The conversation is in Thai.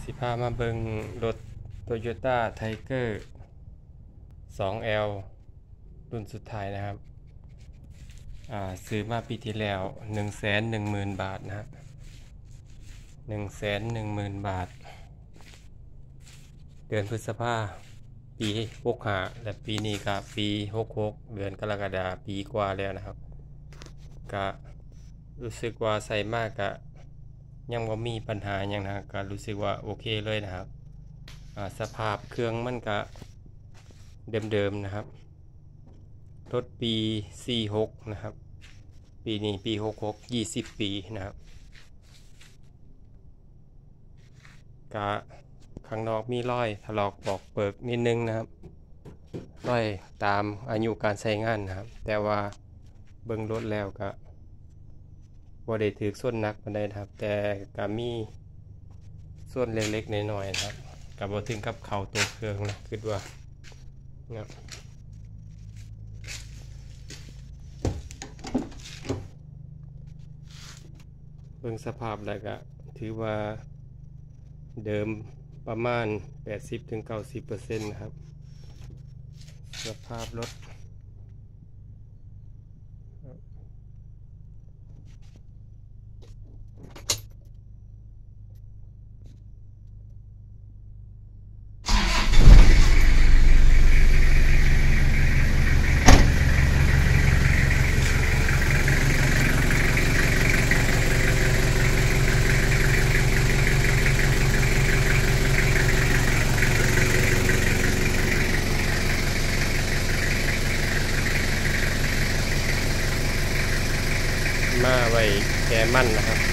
สิพามาเบิ่งรถ Toyota Tiger 2L รุ่นสุดท้ายนะครับซื้อมาปีที่แล้ว 110,000 บาทนะครับ 110,000 บาท เดือนพฤษภาปี65และปีนี้ก็ปี66เดือนกรกฎาคมปีกว่าแล้วนะครับก็รู้สึกว่าใส่มากก็ยังบ่มีปัญหาอย่างนะก็รู้สึกว่าโอเคเลยนะครับสภาพเครื่องมันก็เดิมๆนะครับรถปี46นะครับปีนี้ปี66 20 ปีนะครับก็ข้างนอกมีรอยถลอกปอกเปิกนิดนึงนะครับรอยตามอายุการใช้งานนะครับแต่ว่าเบิ่งรถแล้วก็บ่ได้ถือส่วนหนักปานใดนะครับแต่ก็มีส่วนเล็กๆน้อยๆนะครับก็บ่ถึงกับเข้าตัวเครื่องนะคิดว่านะครับเบิ่งสภาพแล้วก็ถือว่าเดิมประมาณ 80-90% นะครับสภาพรถมาไว้แก้มันนะครับ